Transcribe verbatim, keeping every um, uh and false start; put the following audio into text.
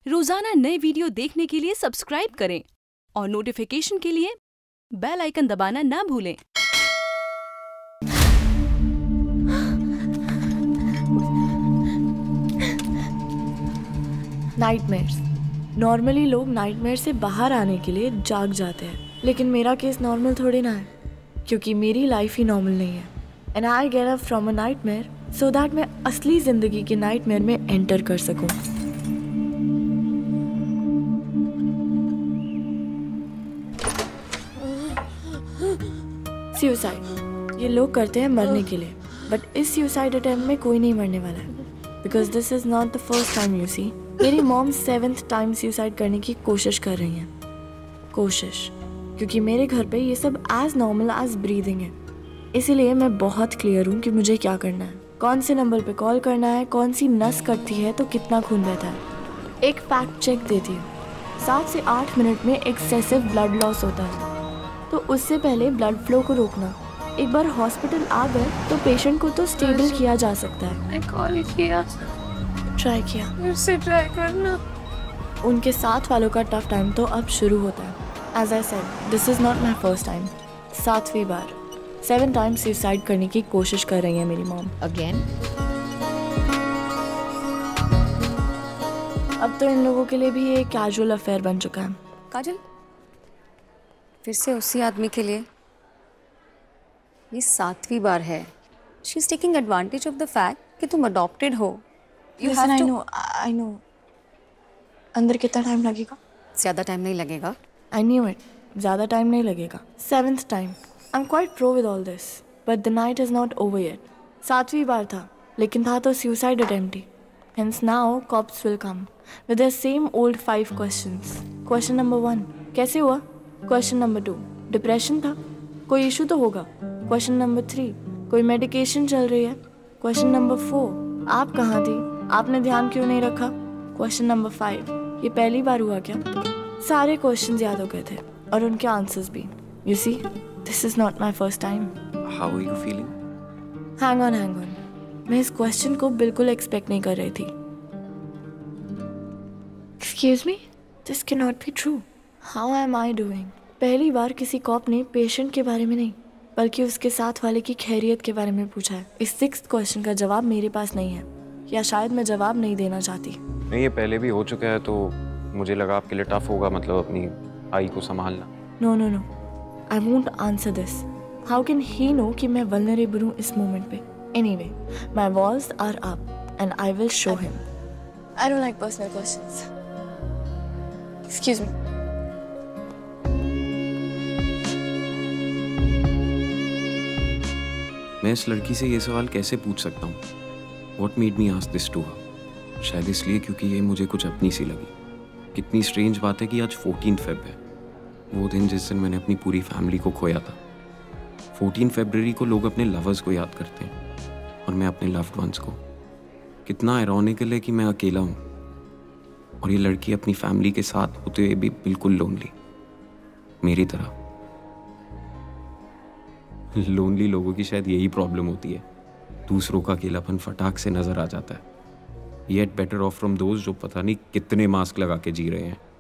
रोजाना नए वीडियो देखने के लिए सब्सक्राइब करें और नोटिफिकेशन के लिए बेल आइकन दबाना ना भूलें। नाइटमेयर्स। नॉर्मली लोग नाइटमेयर से बाहर आने के लिए जाग जाते हैं, लेकिन मेरा केस नॉर्मल थोड़ी ना है, क्योंकि मेरी लाइफ ही नॉर्मल नहीं है। And I get up from a nightmare so that मैं असली जिंदगी के नाइटमेयर में एंटर कर सकूं। सुसाइड ये लोग करते हैं मरने के लिए, बट इस सुसाइड अटेम्प्ट में कोई नहीं मरने वाला है, because this is not the first time you see. मेरी मॉम सेवेंथ टाइम सुसाइड करने की कोशिश कर रही हैं। कोशिश क्योंकि मेरे घर पे ये सब एज नॉर्मल एज ब्रीदिंग है, इसीलिए मैं बहुत क्लियर हूँ कि मुझे क्या करना है, कौन से नंबर पे कॉल करना है, कौन सी नस कटती है तो कितना खून बहता है। एक फैक्ट चेक देती हूँ, सात से आठ मिनट में एक्सेसिव ब्लड लॉस होता है, तो उससे पहले ब्लड फ्लो को रोकना। एक बार हॉस्पिटल आ गए तो पेशेंट को तो स्टेबल किया जा सकता है। मैं कॉल किया, ट्राई किया, फिर से ट्राई करना। उनके साथ वालों का टफ टाइम तो अब शुरू होता है। As I said, this is not my first time. सातवीं बार, सेवन टाइम्स सुसाइड करने की कोशिश कर रही है मेरी मॉम। अगेन? अब तो इन लोगों के लिए भी एक कैजुअल अफेयर बन चुका है। काजल, फिर से उसी आदमी के लिए? ये सातवीं बार है। She is taking advantage of the fact कि तुम अडॉप्टेड हो। You Listen, I to... know, I know. अंदर कितना टाइम लगेगा? ज्यादा टाइम नहीं लगेगा। I knew it. ज्यादा टाइम नहीं लगेगा। Seventh time. I'm quite pro with all this, but the night is not over yet. सातवीं बार था, लेकिन था तो suicide attempt he. Hence now cops will come with their same old five questions. Question number one, कैसे हुआ? Question number two, depression था? कोई issue तो होगा? Question number three, कोई मेडिकेशन चल रही है? Question number four, आप कहाँ थी? आपने ध्यान क्यों नहीं रखा? क्वेश्चन नंबर फाइव, ये पहली बार हुआ क्या? सारे क्वेश्चंस याद हो गए थे और उनके आंसर्स भी। You see, this is not my first time. How are you feeling? Hang on hang on, मैं इस क्वेश्चन को बिल्कुल एक्सपेक्ट नहीं कर रही थी। Excuse me, this can not be true. How am I doing? पहली बार किसी कॉप ने पेशेंट के बारे में नहीं, बल्कि उसके साथ वाले की खैरियत के बारे में पूछा है। इस सिक्स्थ क्वेश्चन का जवाब मेरे पास नहीं है, या शायद मैं जवाब नहीं देना चाहती। नहीं, ये पहले भी हो चुका है, तो मुझे लगा आपके लिए टफ होगा, मतलब अपनी आई को संभालना। No no no, I won't answer this. How can he know कि मैं वल्नरेबल हूँ इस मोमेंट पे? Anyway, my walls are up and I will show him. I don't like personal questions. Excuse me. मैं इस लड़की से ये सवाल कैसे पूछ सकता हूँ? What made me ask this to her? शायद इसलिए क्योंकि ये मुझे कुछ अपनी सी लगी। कितनी स्ट्रेंज बात है कि आज फोर्टीन फेब है, वो दिन जिस दिन मैंने अपनी पूरी फैमिली को खोया था। फोर्टीन फरवरी को लोग अपने लवर्स को याद करते हैं और मैं अपने लव्ड वंस को। कितना आयरॉनिकल है कि मैं अकेला हूँ और ये लड़की अपनी फैमिली के साथ होते हुए भी बिल्कुल लोनली, मेरी तरह। लोनली लोगों की शायद यही प्रॉब्लम होती है, दूसरों का अकेलापन फटाक से नजर आ जाता है। Yet better off from those जो पता नहीं कितने मास्क लगा के जी रहे हैं।